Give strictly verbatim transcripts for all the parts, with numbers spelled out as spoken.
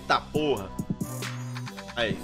Eita porra. Aí.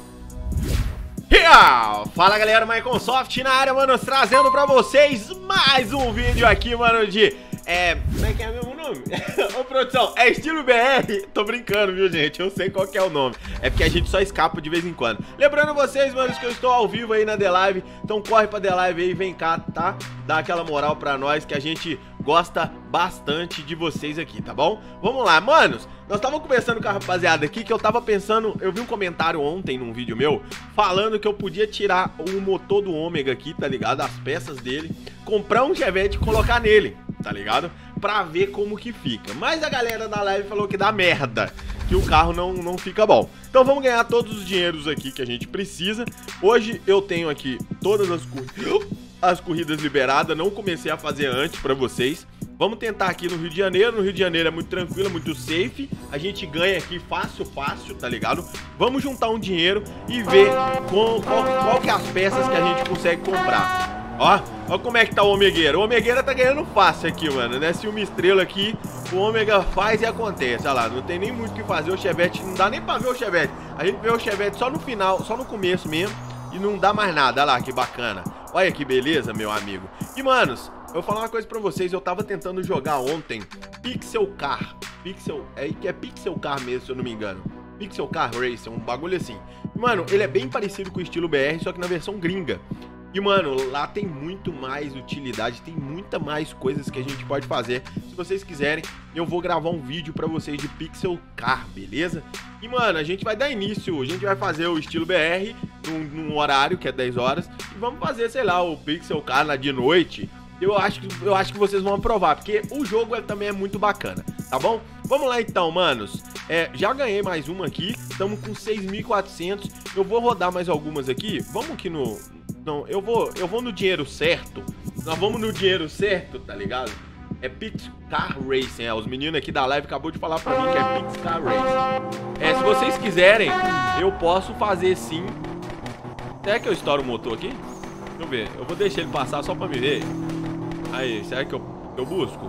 Yeah! Fala galera, Maiconsoft na área, mano, trazendo pra vocês mais um vídeo aqui, mano, de... É... Como é que é mesmo o nome? Ô, produção, é estilo B R? Tô brincando, viu, gente? Eu sei qual que é o nome. É porque a gente só escapa de vez em quando. Lembrando vocês, mano, que eu estou ao vivo aí na The Live. Então corre pra The Live aí, vem cá, tá? Dá aquela moral pra nós que a gente gosta bastante de vocês aqui, tá bom? Vamos lá, manos. Nós tava conversando com a rapaziada aqui que eu tava pensando... Eu vi um comentário ontem num vídeo meu falando que eu podia tirar o motor do Ômega aqui, tá ligado? As peças dele, comprar um Chevette e colocar nele, tá ligado? Pra ver como que fica. Mas a galera da live falou que dá merda, que o carro não, não fica bom. Então vamos ganhar todos os dinheiros aqui que a gente precisa. Hoje eu tenho aqui todas as corridas, as corridas liberadas. Não comecei a fazer antes pra vocês. Vamos tentar aqui no Rio de Janeiro. No Rio de Janeiro é muito tranquilo, muito safe. A gente ganha aqui fácil, fácil, tá ligado? Vamos juntar um dinheiro e ver qual, qual, qual que é as peças que a gente consegue comprar. Ó, ó como é que tá o Omegueira. O Omegueira tá ganhando fácil aqui, mano, né? Se uma estrela aqui, o Ômega faz e acontece. Olha lá, não tem nem muito o que fazer. O Chevette, não dá nem pra ver o Chevette. A gente vê o Chevette só no final, só no começo mesmo. E não dá mais nada. Olha lá, que bacana. Olha que beleza, meu amigo. E, manos, eu vou falar uma coisa pra vocês. Eu tava tentando jogar ontem Pixel Car. Pixel, é que é Pixel Car mesmo, se eu não me engano. Pixel Car Racer, um bagulho assim. Mano, ele é bem parecido com o estilo B R, só que na versão gringa. E, mano, lá tem muito mais utilidade, tem muita mais coisas que a gente pode fazer. Se vocês quiserem, eu vou gravar um vídeo pra vocês de Pixel Car, beleza? E, mano, a gente vai dar início, a gente vai fazer o estilo B R num, num horário que é dez horas. E vamos fazer, sei lá, o Pixel Car lá de noite. Eu acho, que, eu acho que vocês vão aprovar, porque o jogo ele também é muito bacana, tá bom? Vamos lá então, manos. É, já ganhei mais uma aqui, estamos com seis mil e quatrocentos. Eu vou rodar mais algumas aqui. Vamos aqui no... Não, eu vou, eu vou no dinheiro certo. Nós vamos no dinheiro certo, tá ligado? É Pix Car Racing. É, os meninos aqui da live acabou de falar pra mim que é Pix Car Racing. É, se vocês quiserem, eu posso fazer sim. Será que eu estouro o motor aqui? Deixa eu ver. Eu vou deixar ele passar só pra me ver. Aí, será que eu, eu busco?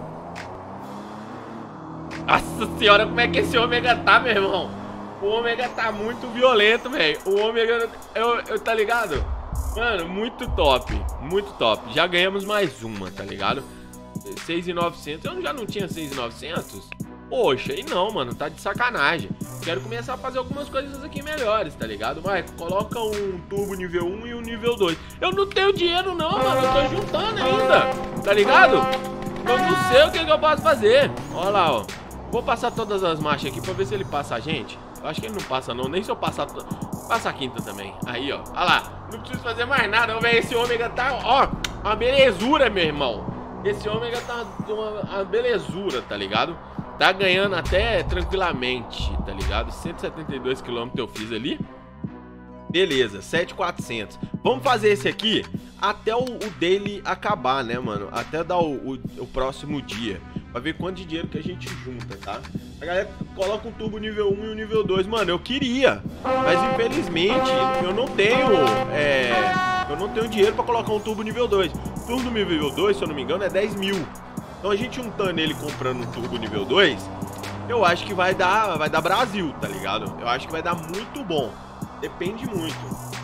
Nossa senhora, como é que esse Ômega tá, meu irmão? O Ômega tá muito violento, velho. O Ômega, eu, eu, tá ligado? Mano, muito top, muito top. Já ganhamos mais uma, tá ligado? seis mil e novecentos. Eu já não tinha seis mil e novecentos? Poxa, e não, mano, tá de sacanagem. Quero começar a fazer algumas coisas aqui melhores, tá ligado? Michael, coloca um turbo nível um e um nível dois. Eu não tenho dinheiro não, mano, eu tô juntando ainda, tá ligado? Eu não sei o que, que eu posso fazer. Olha lá, ó. Vou passar todas as marchas aqui pra ver se ele passa a gente. Eu acho que ele não passa não, nem se eu passar... Passa a quinta também. Aí, ó. Olha lá. Não preciso fazer mais nada. Véio. Esse Ômega tá, ó, uma belezura, meu irmão. Esse Ômega tá uma, uma belezura, tá ligado? Tá ganhando até tranquilamente, tá ligado? cento e setenta e dois quilômetros eu fiz ali. Beleza, sete mil e quatrocentos. Vamos fazer esse aqui até o, o dele acabar, né, mano? Até dar o, o, o próximo dia. Pra ver quanto de dinheiro que a gente junta, tá? A galera coloca um turbo nível um e um nível dois. Mano, eu queria, mas infelizmente eu não tenho é, eu não tenho dinheiro pra colocar um turbo nível dois. O turbo nível dois, se eu não me engano, é dez mil. Então a gente juntando ele comprando um turbo nível dois, eu acho que vai dar, vai dar Brasil, tá ligado? Eu acho que vai dar muito bom. Depende muito.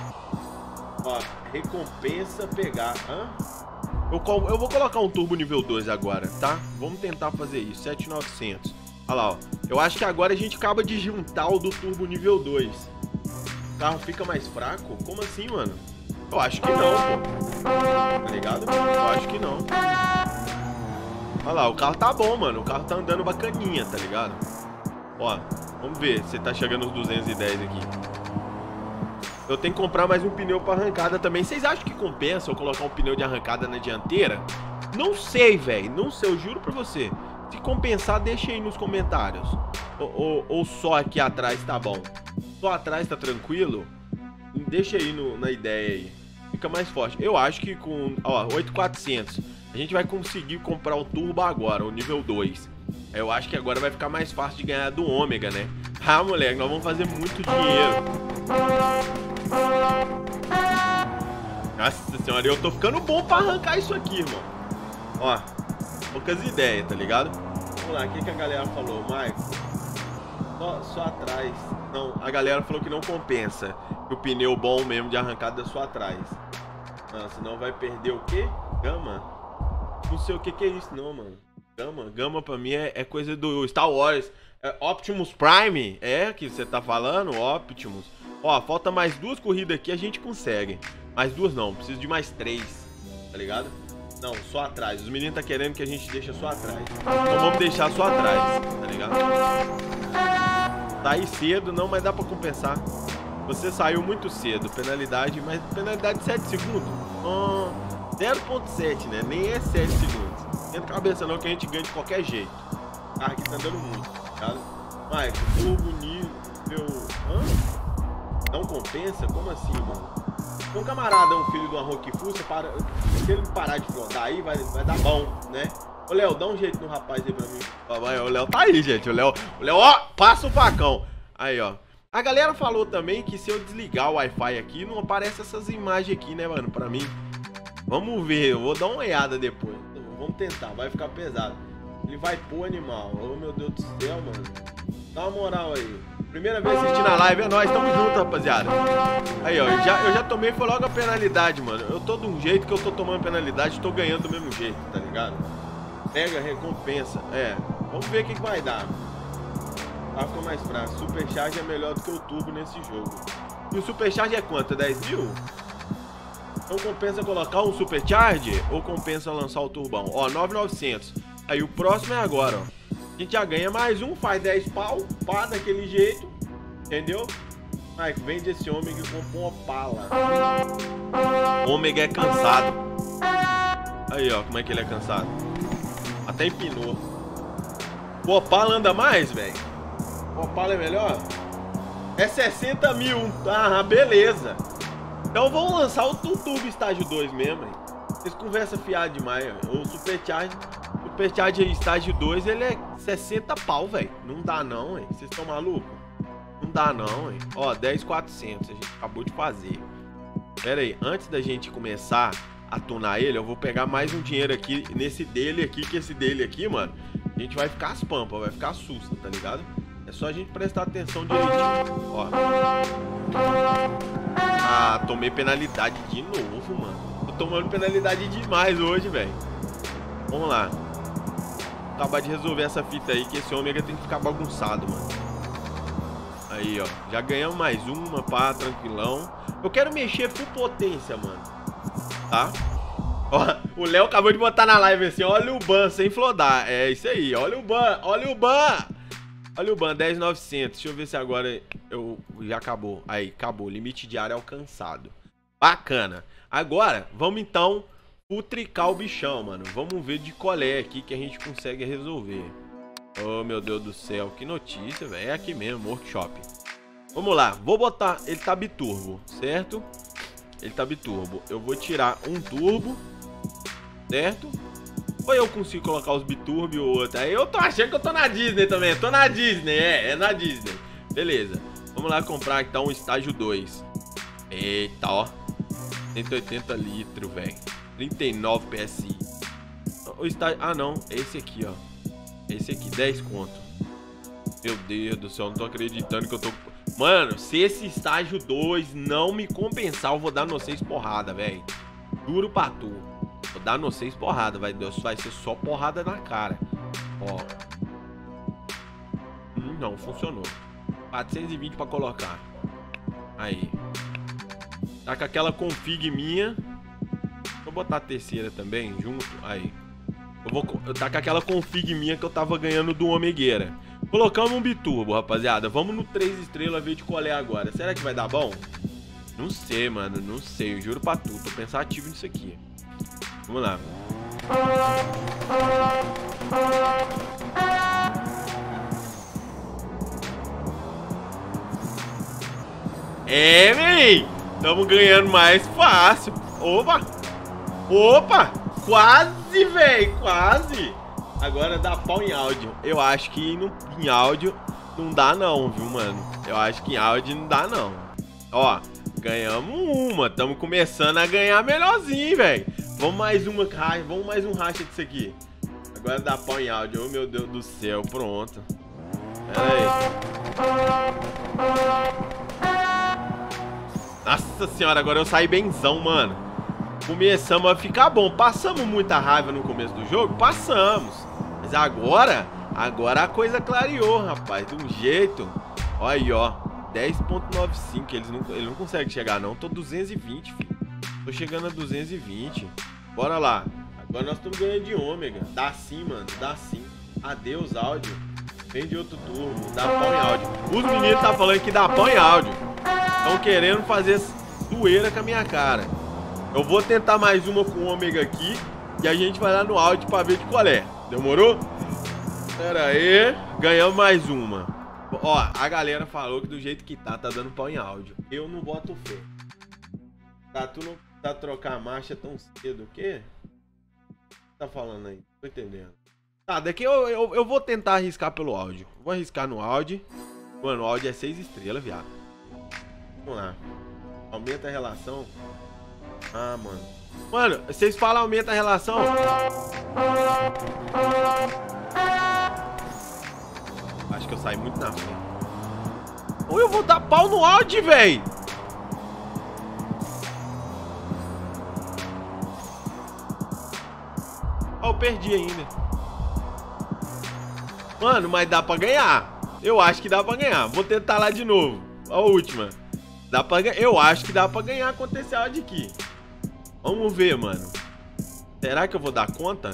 Ó, recompensa pegar. Hã? Eu, eu vou colocar um turbo nível dois agora, tá? Vamos tentar fazer isso, sete mil e novecentos. Olha lá, ó. Eu acho que agora a gente acaba de juntar o do turbo nível dois. O carro fica mais fraco? Como assim, mano? Eu acho que não, pô. Tá ligado? Eu acho que não. Olha lá, o carro tá bom, mano. O carro tá andando bacaninha, tá ligado? Ó, vamos ver se tá chegando os duzentos e dez aqui. Eu tenho que comprar mais um pneu para arrancada também. Vocês acham que compensa eu colocar um pneu de arrancada na dianteira? Não sei, velho. Não sei, eu juro pra você. Se compensar, deixa aí nos comentários. Ou, ou, ou só aqui atrás tá bom? Só atrás tá tranquilo? Deixa aí no, na ideia aí. Fica mais forte. Eu acho que com, ó, oito mil e quatrocentos a gente vai conseguir comprar o turbo agora, o nível dois. Eu acho que agora vai ficar mais fácil de ganhar do Ômega, né? Ah, moleque, nós vamos fazer muito dinheiro. Nossa senhora, eu tô ficando bom pra arrancar isso aqui, irmão. Ó, poucas ideias, tá ligado? Vamos lá, o que, que a galera falou, Michael? Só, só atrás. Não, a galera falou que não compensa. Que o pneu bom mesmo de arrancada é só atrás. Ah, senão vai perder o quê? Gama? Não sei o que que é isso não, mano. Gama? Gama pra mim é, é coisa do Star Wars. É Optimus Prime? É que você tá falando? Optimus. Ó, falta mais duas corridas aqui, a gente consegue. Mais duas não, preciso de mais três. Tá ligado? Não, só atrás. Os meninos tá querendo que a gente deixe só atrás. Então vamos deixar só atrás, tá ligado? Tá aí cedo, não, mas dá pra compensar. Você saiu muito cedo, penalidade, mas penalidade de sete segundos. Oh, zero ponto sete, né? Nem é sete segundos. Não entra cabeça não que a gente ganha de qualquer jeito. O carro aqui tá andando muito, tá ligado? Mas, turbo, nível... Hã? Não compensa? Como assim, mano? Um camarada, um filho de uma Rock Fussa, para... se ele parar de flodar aí, vai, vai dar bom, né? Ô, Léo, dá um jeito no rapaz aí pra mim. Ó, o Léo tá aí, gente. O Léo, o Léo, ó, passa o facão. Aí, ó. A galera falou também que se eu desligar o Wi-Fi aqui, não aparece essas imagens aqui, né, mano, pra mim. Vamos ver, eu vou dar uma olhada depois. Vamos tentar, vai ficar pesado. Ele vai pôr animal. Ô, meu Deus do céu, mano. Dá uma moral aí. Primeira vez assistindo a live, é nóis, tamo junto, rapaziada. Aí, ó, eu já, eu já tomei, foi logo a penalidade, mano. Eu tô de um jeito que eu tô tomando penalidade, tô ganhando do mesmo jeito, tá ligado? Pega, recompensa. É, vamos ver o que, que vai dar. Ah, ficou mais fraco. Supercharge é melhor do que o turbo nesse jogo. E o supercharge é quanto? É dez mil? Então compensa colocar um supercharge ou compensa lançar o turbão? Ó, nove mil e novecentos. Aí o próximo é agora, ó. A gente já ganha mais um, faz dez pau, pá, daquele jeito, entendeu? Ai, vende esse ômega e compra uma Opala. Ômega é cansado. Aí, ó, como é que ele é cansado. Até empinou. O Opala anda mais, velho? O Opala é melhor? É sessenta mil. Ah, beleza. Então vamos lançar o Turbo Estágio dois mesmo, hein? Vocês conversam fiado demais, ó. O Supercharge... Supercharge estágio dois, ele é sessenta pau, velho. Não dá não, hein? Vocês estão malucos? Não dá não, hein? Ó, dez mil e quatrocentos, a gente acabou de fazer. Pera aí, antes da gente começar a tunar ele, eu vou pegar mais um dinheiro aqui nesse dele aqui, que esse dele aqui, mano, a gente vai ficar as pampas, vai ficar susto, tá ligado? É só a gente prestar atenção direitinho. Ó. Ah, tomei penalidade de novo, mano. Tô tomando penalidade demais hoje, velho. Vamos lá. Acabar de resolver essa fita aí, que esse ômega tem que ficar bagunçado, mano. Aí, ó. Já ganhamos mais uma, pá, tranquilão. Eu quero mexer full potência, mano. Tá? Ó, o Léo acabou de botar na live assim, olha o ban sem flodar. É isso aí, olha o ban, olha o ban. Olha o ban, dez mil e novecentos. Deixa eu ver se agora eu já acabou. Aí, acabou. Limite diário alcançado. Bacana. Agora, vamos então... putricar o bichão, mano. Vamos ver de colé aqui que a gente consegue resolver. Oh, meu Deus do céu. Que notícia, velho. É aqui mesmo, workshop. Vamos lá. Vou botar... ele tá biturbo, certo? Ele tá biturbo. Eu vou tirar um turbo, certo? Ou eu consigo colocar os biturbo e o outro? Aí eu tô achando que eu tô na Disney também. Tô na Disney, é. É na Disney. Beleza. Vamos lá comprar então um estágio dois. Eita, ó. cento e oitenta litros, velho. trinta e nove P S I. O estágio... ah, não. Esse aqui, ó. Esse aqui, dez conto. Meu Deus do céu, não tô acreditando que eu tô... mano, se esse estágio dois não me compensar, eu vou dar no seis porrada, velho. Duro pra tu. Vou dar no seis porrada, vai, vai ser só porrada na cara. Ó. Hum, não, funcionou. quatrocentos e vinte pra colocar. Aí. Tá com aquela config minha... vou botar a terceira também, junto, aí. Eu vou eu tá com aquela config minha que eu tava ganhando do Omegueira. Colocamos um biturbo, rapaziada. Vamos no três estrelas ver de qual é agora. Será que vai dar bom? Não sei, mano, não sei. Eu juro pra tu, tô pensativo nisso aqui. Vamos lá. É, véi! Tamo ganhando mais fácil. Opa! Opa! Quase, velho! Quase! Agora dá pau em áudio. Eu acho que no, em áudio não dá não, viu, mano? Eu acho que em áudio não dá não. Ó, ganhamos uma. Tamo começando a ganhar melhorzinho, velho. Vamos mais uma racha. Vamos mais um racha disso aqui. Agora dá pau em áudio. Oh, meu Deus do céu. Pronto. Pera aí. Nossa senhora, agora eu saí benzão, mano. Começamos a ficar bom. Passamos muita raiva no começo do jogo? Passamos. Mas agora, agora a coisa clareou, rapaz. De um jeito. Olha aí, ó. dez ponto noventa e cinco. Eles não, ele não consegue chegar, não. Tô duzentos e vinte, filho. Tô chegando a duzentos e vinte. Bora lá. Agora nós estamos ganhando de ômega. Dá sim, mano. Dá sim. Adeus, áudio. Vem de outro turno. Dá pau em áudio. Os meninos tá falando que dá pau em áudio. Estão querendo fazer zoeira com a minha cara. Eu vou tentar mais uma com o ômega aqui. E a gente vai lá no áudio pra ver de qual é. Demorou? Pera aí. Ganhamos mais uma. Ó, a galera falou que do jeito que tá, tá dando pau em áudio. Eu não boto fé. Tá, tu não tá trocar a marcha tão cedo. O quê? Tá falando aí? Tô entendendo. Tá, daqui eu, eu, eu vou tentar arriscar pelo áudio. Vou arriscar no áudio. Mano, o áudio é seis estrelas, viado. Vamos lá. Aumenta a relação. Ah, mano. Mano, vocês falam aumenta a relação? Acho que eu saí muito na frente. Ou eu vou dar pau no áudio, velho. Ó, eu perdi ainda. Mano, mas dá pra ganhar. Eu acho que dá pra ganhar. Vou tentar lá de novo. A última. Dá pra ganhar. Eu acho que dá pra ganhar a potencial de aqui. Vamos ver, mano. Será que eu vou dar conta?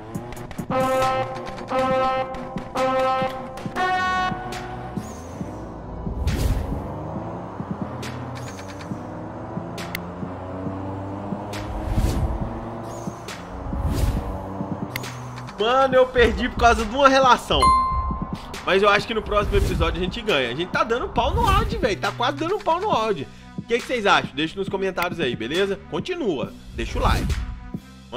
Mano, eu perdi por causa de uma relação. Mas eu acho que no próximo episódio a gente ganha. A gente tá dando pau no áudio, velho. Tá quase dando pau no áudio. O que, que vocês acham? Deixa nos comentários aí, beleza? Continua. Deixa o like.